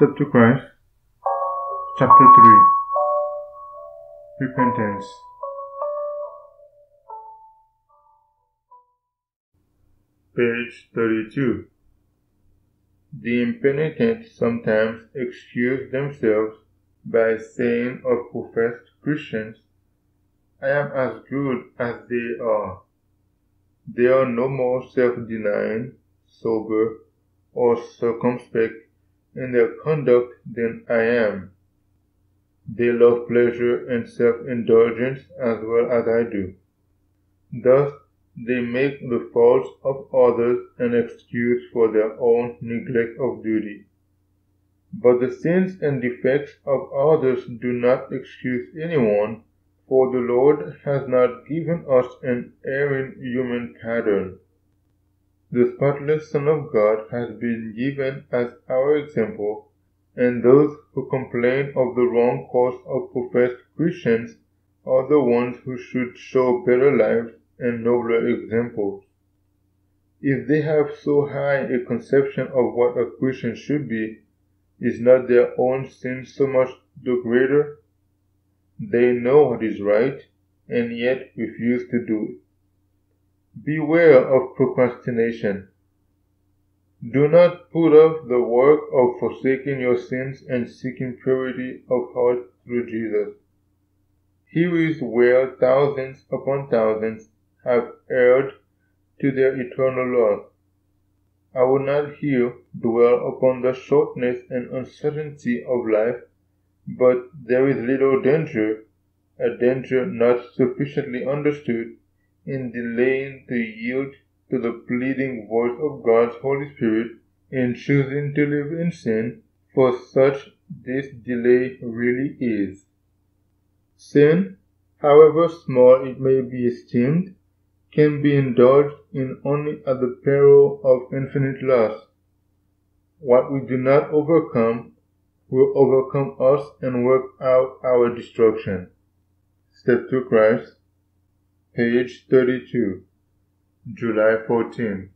Step to Christ, Chapter 3, Repentance. Page 32. The impenitent sometimes excuse themselves by saying of professed Christians, "I am as good as they are." They are no more self-denying, sober, or circumspect in their conduct than I am. They love pleasure and self-indulgence as well as I do. Thus, they make the faults of others an excuse for their own neglect of duty. But the sins and defects of others do not excuse anyone, for the Lord has not given us an erring human pattern. The spotless Son of God has been given as our example, and those who complain of the wrong course of professed Christians are the ones who should show better lives and nobler examples. If they have so high a conception of what a Christian should be, is not their own sin so much the greater? They know what is right, and yet refuse to do it. Beware of procrastination. Do not put off the work of forsaking your sins and seeking purity of heart through Jesus. Here is where thousands upon thousands have erred to their eternal loss. I will not here dwell upon the shortness and uncertainty of life, but there is little danger, a danger not sufficiently understood, in delaying to yield to the pleading voice of God's Holy Spirit in choosing to live in sin, for such this delay really is. Sin, however small it may be esteemed, can be indulged in only at the peril of infinite loss. What we do not overcome will overcome us and work out our destruction. Step to Christ, page 32, July 14.